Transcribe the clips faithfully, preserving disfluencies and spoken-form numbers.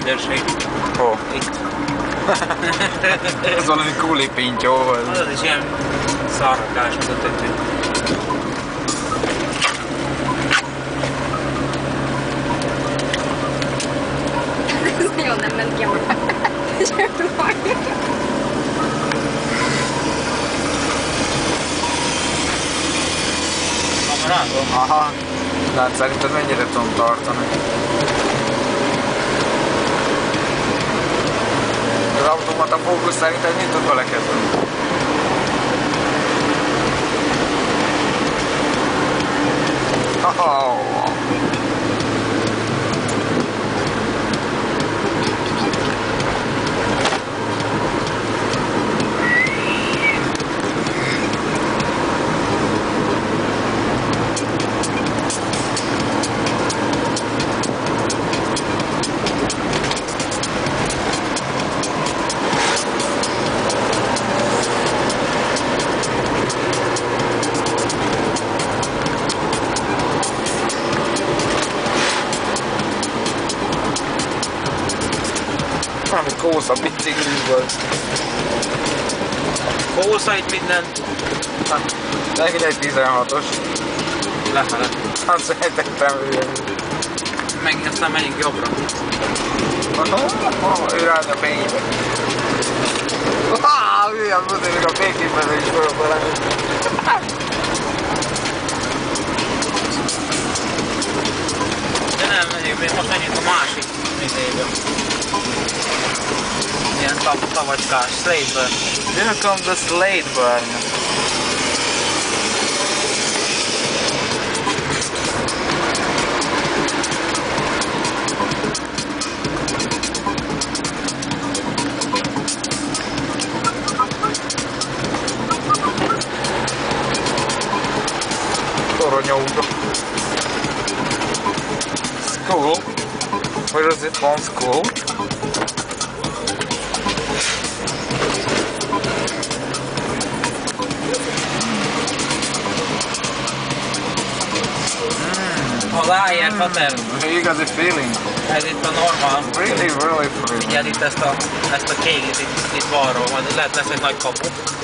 rendőrség. Hol? Itt. Ez valami kuli pintyó volt. Az is ilyen szarrakás, mint a többi. Ez nagyon nem ment ki a Kamerádon? Aha. De hát szerinted mennyire tudom tartani? Az automata fókusz szerinted mit tud vele kezdeni? Oh. Valami kósza bicikliből. Kósza itt minden. Hát, legyen egy tizenhatos. Lefele. Hát sejtettem hülye. Megint aztán menjünk jobbra. Ő rád a fénybe. Hülye, azért a fényképező is fogok valami. De nem, menjünk, most menjünk a másik izébe. Ilyen tav tavacskás, slate burn. Here comes the slate burn. Toronyóba. School? Where is it from school? Az á er pattern. Igazi feeling. Ez itt a normál. Really, really feeling. Figyeld itt ezt a, ezt a kékit itt, itt balról, majd lehet lesz egy nagy kapu.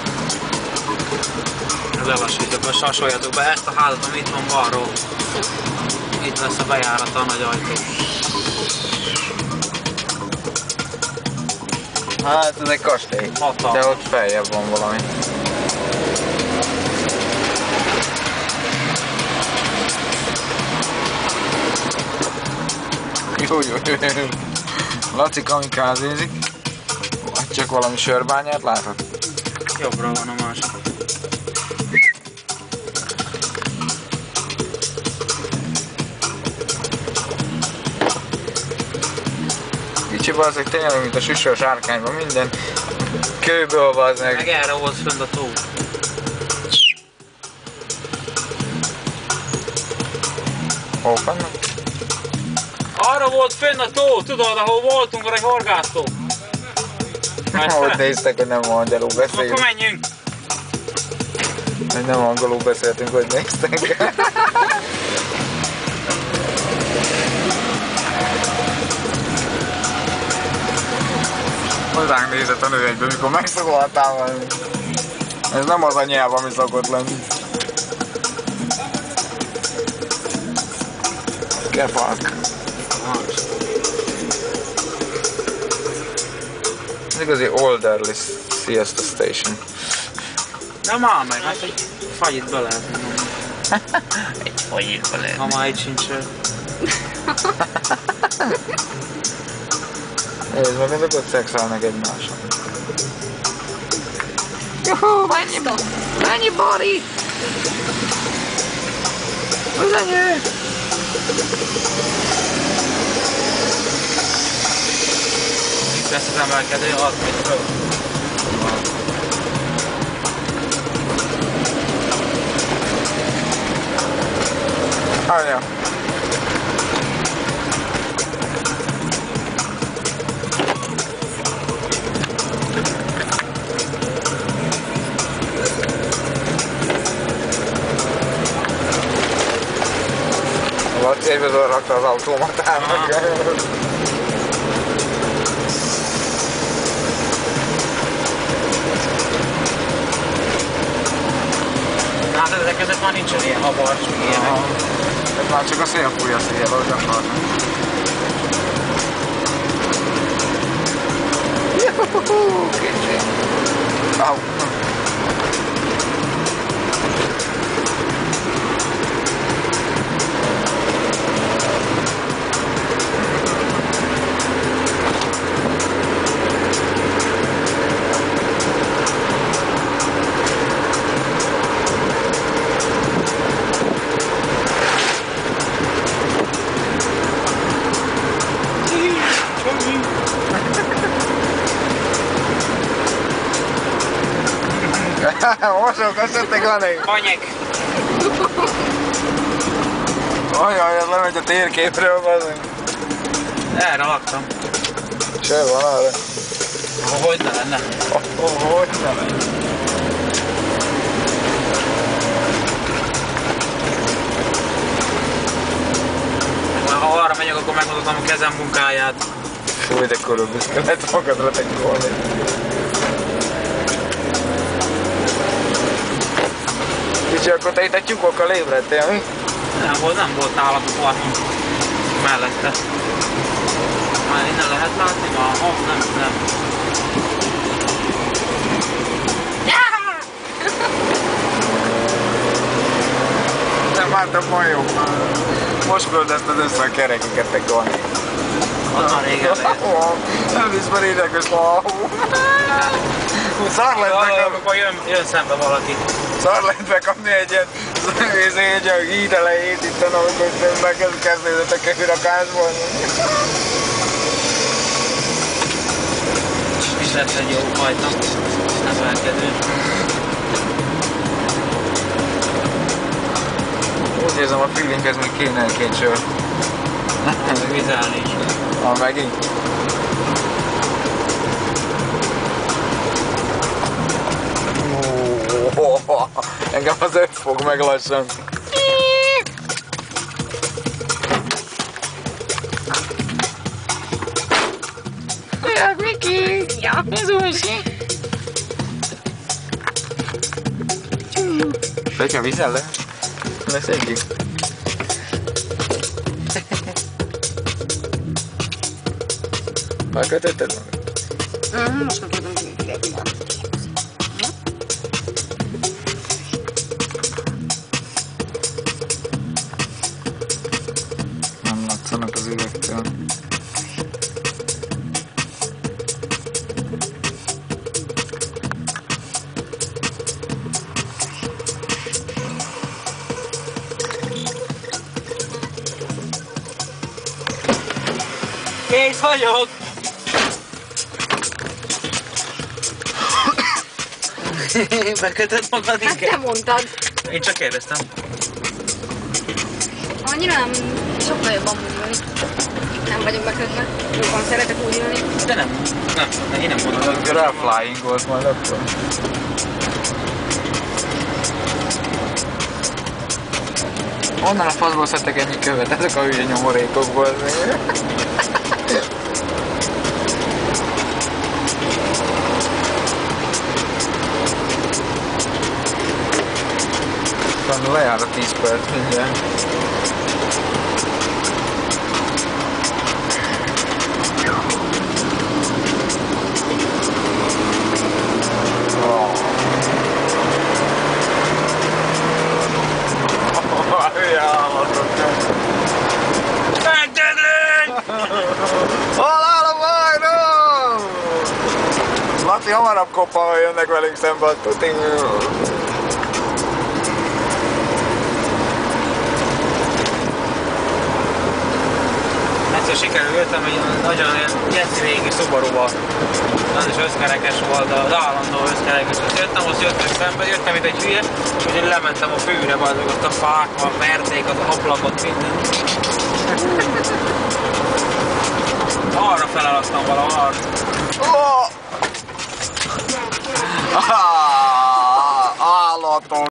Lelassítok, most sasoljatok be ezt a házat, ami itt van balról. Itt lesz a bejárata a nagy ajtó. Hát ez egy kastély. Hatalmas. De ott feljebb van valami. Jó, jó, jó. Laci kamikázézik. Vagy csak valami sörbányát látod? Jobbra van a másik. Kicsi bazzeg tényleg, mint a süsös árkányban, minden kőből bazzeg. Meg erre volt fönt a tó. Hol vannak? Arra volt fönn a tó, tudod, ahol voltunk, egy horgásztó. Ott néztek, hogy nem angolul beszélünk. Akkor menjünk. Hogy nem angolul beszéltünk, hogy néztek. Hozzánk nézett a nő egyben, mikor megszólaltál valami. Ez nem az a nyelv, ami szokott lenni. Kepark. Ez igazi olderly siesta station. Nem áll meg, hát egy fagyit be lehet. Egy fagyit be lehet. Ha már itt sincs. Nézd meg, ezek ott szexelnek egymáson. Juhú, mennyi, mennyi bori! Az enyő! Itt lesz az emelkedő, az megy föl. Anya. Laci egyből rakta az automatának. ezek között már nincsen ilyen habarcs, meg ilyenek. Ez már csak a szél fújja szél, ahogy akarnak. Juhuhu, kicsi. Au. Mosok, azt jöttek lenni. Anyek! Ajaj, ez lemegy a térképről, bazdmeg. Erre laktam. Se van arra. Hogy ne lenne? Oh, oh, hogy ne lenne? Ha arra megyek, akkor megmutatom a kezem munkáját. Fúj, de kurva büszke lehet magadra tekolni. Kicsi, akkor te itt egy tyúkokkal ébredtél, mi? Nem volt, nem volt nálatok valami mellette. Már innen lehet látni? Már, oh, nem, nem. Nem vártam majom. Most földezted össze a kerekeket, te Gani. Az már régen lehet. Nem visz már érdekes ma. Szar lehet megkapni. Akkor jön, jön szembe valaki. Szar lehet megkapni egy ilyen egy ilyen híd elejét itt, amikor megkezdődött a kefirakásból. És lett egy jó fajta. Emelkedő. Úgy érzem, a feelinghez még kéne egy-két sör. Vizelni is. Ah, megint? Oh, engem az öt fog meg lassan. Ja, Miki! Ja, ez újsi! Fekja, viszel le? Lesz egyik. Megkötötted magad? Mhm, most megkötöm ki. Nem látszanak az üvegtől. Kész vagyok! Megkötött magad Hát inkább? te mondtad. Én csak kérdeztem. Annyira nem, sokkal jobban mondani. Nem vagyok bekötve. Jobban szeretek úgy ülni. De nem, nem, nem, én nem mondom. Az flying volt majd akkor. Honnan a faszból szedtek ennyi követ? Ezek a hülye nyomorékokból. Lejár a tíz perc mindjárt. Laci, hamarabb koppal jönnek velünk szembe, azt tudni. Egyszer sikerül jöttem egy nagyon geci régi Subaruba. Az is összkerekes volt, az állandó összkerekes. Azt jöttem, azt jöttek szembe, jöttem itt egy hülye, úgyhogy lementem a fűre, majd ott a fák, a merdék, az ablakot, minden. Arra felállaztam valaha. Állatos!